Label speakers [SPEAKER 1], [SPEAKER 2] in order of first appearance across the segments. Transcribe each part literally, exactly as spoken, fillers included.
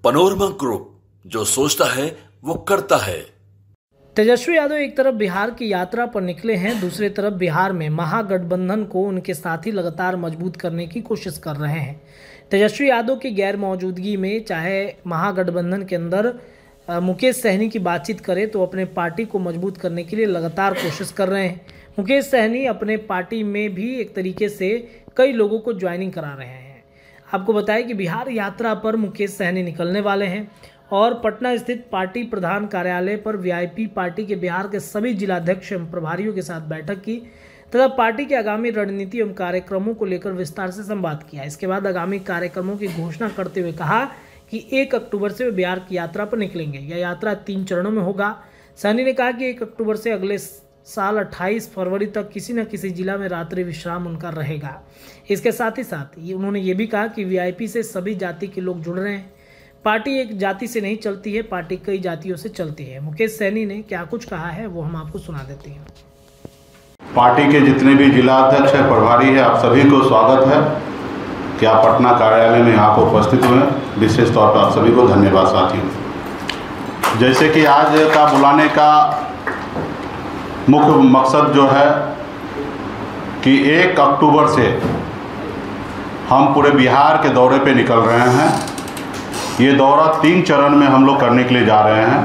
[SPEAKER 1] Panorama group, जो सोचता है वो करता है।
[SPEAKER 2] तेजस्वी यादव एक तरफ बिहार की यात्रा पर निकले हैं, दूसरी तरफ बिहार में महागठबंधन को उनके साथी लगातार मजबूत करने की कोशिश कर रहे हैं। तेजस्वी यादव की गैर मौजूदगी में चाहे महागठबंधन के अंदर मुकेश सहनी की बातचीत करें तो अपने पार्टी को मजबूत करने के लिए लगातार कोशिश कर रहे हैं। मुकेश सहनी अपने पार्टी में भी एक तरीके से कई लोगों को ज्वाइनिंग करा रहे हैं। आपको बताएं कि बिहार यात्रा पर मुकेश सहनी निकलने वाले हैं और पटना स्थित पार्टी प्रधान कार्यालय पर वीआईपी पार्टी के बिहार के सभी जिलाध्यक्ष एवं प्रभारियों के साथ बैठक की तथा पार्टी के आगामी रणनीति एवं कार्यक्रमों को लेकर विस्तार से संवाद किया। इसके बाद आगामी कार्यक्रमों की घोषणा करते हुए कहा कि एक अक्टूबर से वे बिहार की यात्रा पर निकलेंगे। यह यात्रा तीन चरणों में होगा। सहनी ने कहा कि एक अक्टूबर से अगले साल अट्ठाईस फरवरी तक किसी न किसी जिला में रात्रि विश्राम उनका रहेगा। इसके साथ ही साथ उन्होंने ये भी कहा कि वीआईपी से सभी जाति के लोग जुड़ रहे हैं। पार्टी एक जाति से नहीं चलती है, पार्टी कई जातियों से चलती है। मुकेश सहनी ने क्या कुछ कहा है वो हम आपको सुना देते हैं।
[SPEAKER 3] पार्टी के जितने भी जिला अध्यक्ष है, प्रभारी है, आप सभी को स्वागत है कि आप पटना कार्यालय में यहाँ पर उपस्थित हुए। विशेष तौर पर आप सभी को धन्यवाद साथियों। जैसे कि आज का बुलाने का मुख्य मकसद जो है कि एक अक्टूबर से हम पूरे बिहार के दौरे पे निकल रहे हैं। ये दौरा तीन चरण में हम लोग करने के लिए जा रहे हैं।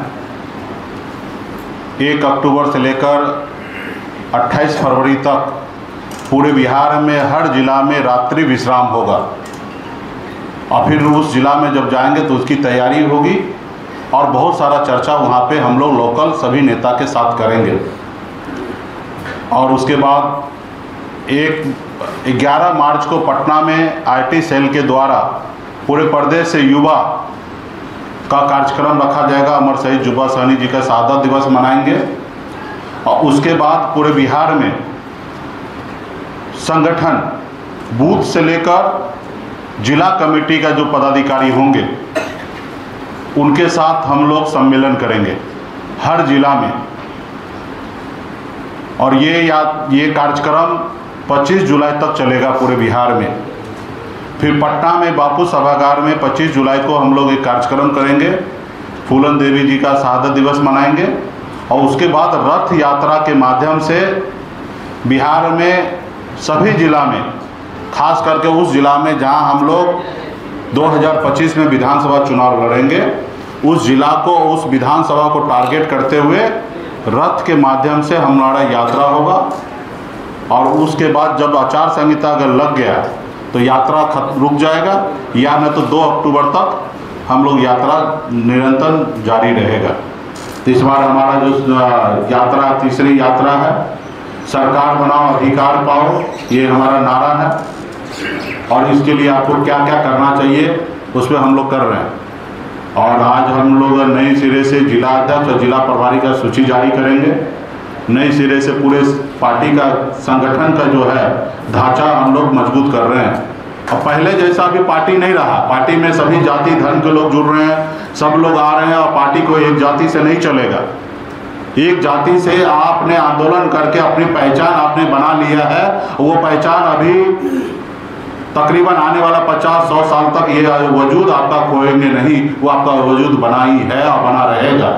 [SPEAKER 3] एक अक्टूबर से लेकर अट्ठाईस फरवरी तक पूरे बिहार में हर जिला में रात्रि विश्राम होगा और फिर उस जिला में जब जाएंगे तो उसकी तैयारी होगी और बहुत सारा चर्चा वहाँ पे हम लोग लोकल सभी नेता के साथ करेंगे। और उसके बाद एक ग्यारह मार्च को पटना में आईटी सेल के द्वारा पूरे प्रदेश से युवा का कार्यक्रम रखा जाएगा। अमर शहीद जुब्बा सहनी जी का शहादत दिवस मनाएंगे और उसके बाद पूरे बिहार में संगठन बूथ से लेकर जिला कमेटी का जो पदाधिकारी होंगे उनके साथ हम लोग सम्मेलन करेंगे हर जिला में। और ये या ये कार्यक्रम पच्चीस जुलाई तक चलेगा पूरे बिहार में। फिर पटना में बापू सभागार में पच्चीस जुलाई को हम लोग एक कार्यक्रम करेंगे, फूलन देवी जी का शहादत दिवस मनाएंगे और उसके बाद रथ यात्रा के माध्यम से बिहार में सभी जिला में, खास करके उस जिला में जहां हम लोग दो हज़ार पच्चीस में विधानसभा चुनाव लड़ेंगे, उस जिला को, उस विधानसभा को टारगेट करते हुए रथ के माध्यम से हमारा यात्रा होगा। और उसके बाद जब आचार संहिता अगर लग गया तो यात्रा रुक जाएगा या न तो दो अक्टूबर तक हम लोग यात्रा निरंतर जारी रहेगा। तो इस बार हमारा जो यात्रा तीसरी यात्रा है, सरकार बनाओ अधिकार पाओ, ये हमारा नारा है और इसके लिए आपको क्या क्या करना चाहिए उस पर हम लोग कर रहे हैं। और आज हम लोग नए सिरे से जिला अध्यक्ष और जिला प्रभारी का सूची जारी करेंगे। नए सिरे से पूरे पार्टी का संगठन का जो है ढांचा हम लोग मजबूत कर रहे हैं। और पहले जैसा अभी पार्टी नहीं रहा, पार्टी में सभी जाति धर्म के लोग जुड़ रहे हैं, सब लोग आ रहे हैं और पार्टी को एक जाति से नहीं चलेगा। एक जाति से आपने आंदोलन करके अपनी पहचान आपने बना लिया है, वो पहचान अभी तकरीबन आने वाला पचास सौ साल तक ये वजूद आपका खोएंगे नहीं, वो आपका वजूद बना ही है और बना रहेगा।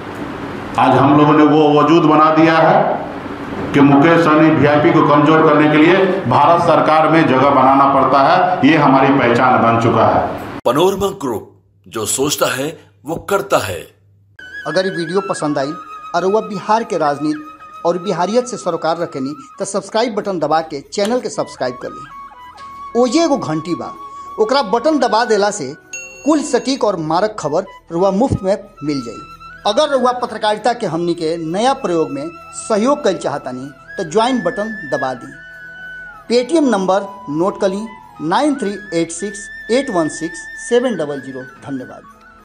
[SPEAKER 3] आज हम लोगों ने वो वजूद बना दिया है कि मुकेश सहनी वीआईपी को कमजोर करने के लिए भारत सरकार में जगह बनाना पड़ता है। ये हमारी पहचान बन चुका है।
[SPEAKER 1] पनोरमा ग्रुप, जो सोचता है वो करता है।
[SPEAKER 4] अगर ये वीडियो पसंद आई और वह बिहार के राजनीति और बिहारियत से सरोकार रखेनी तो सब्सक्राइब बटन दबा के चैनल के सब्सक्राइब कर ली। ओजे एगो घंटी बा, ओकरा बटन दबा देला से कुल सटीक और मारक खबर रुआ मुफ्त में मिल जाई। अगर रुआ पत्रकारिता के हमनी के नया प्रयोग में सहयोग कर चाहतानी तो ज्वाइन बटन दबा दी। पेटीएम नंबर नोट कर ली nine three eight six eight one six seven double zero. धन्यवाद।